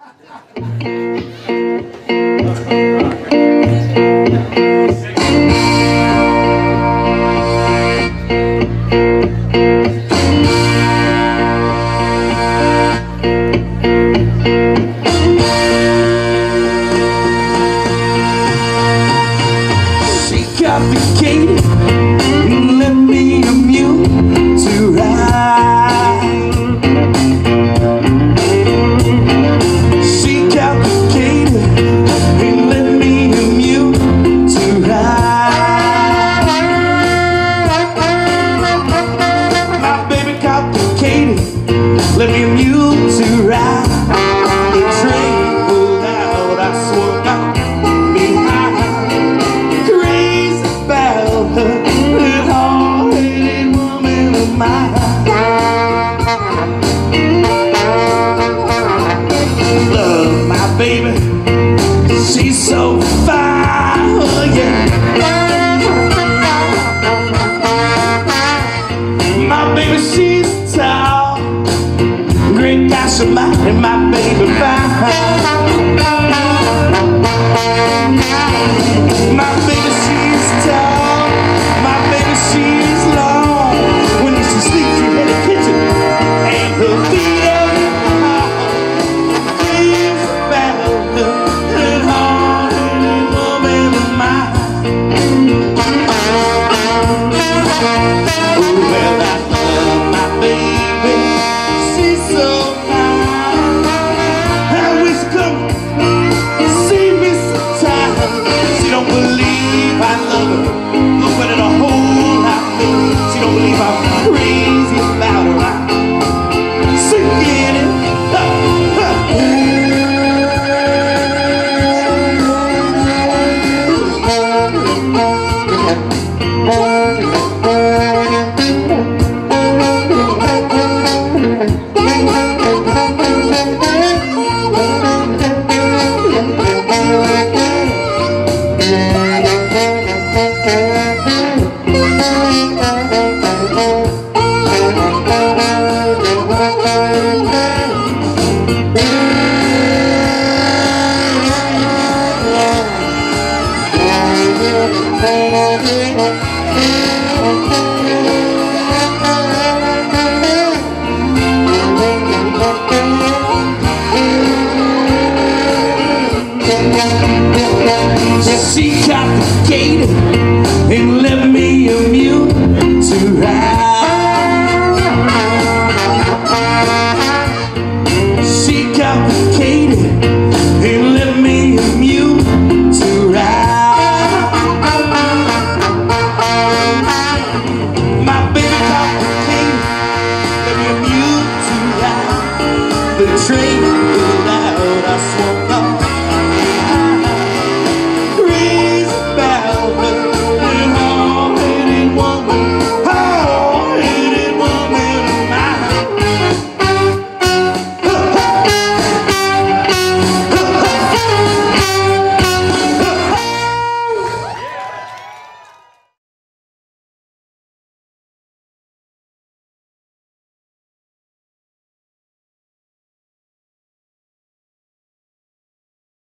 Katy, and let me a mule to ride. She got the Katy, and let me a mule to ride. My baby got the Katy, let me a mule to ride. The train pulled out, I swung out behind. That hard-headed woman of mine. Love my baby, she's so fine, oh yeah. My baby, she's tall, great gosh almighty, my baby fine. My baby, she's tall, my baby, she's long. When she sleeps, she's in the kitchen, and her feet are things about that hard-headed woman of mine. Oh, well, I love my baby, she's so fine. I wish she come see me sometime. She don't believe I love her. Look at it a whole lot more. She don't believe I'm crazy about her. I'm sinking it. She got the Katy and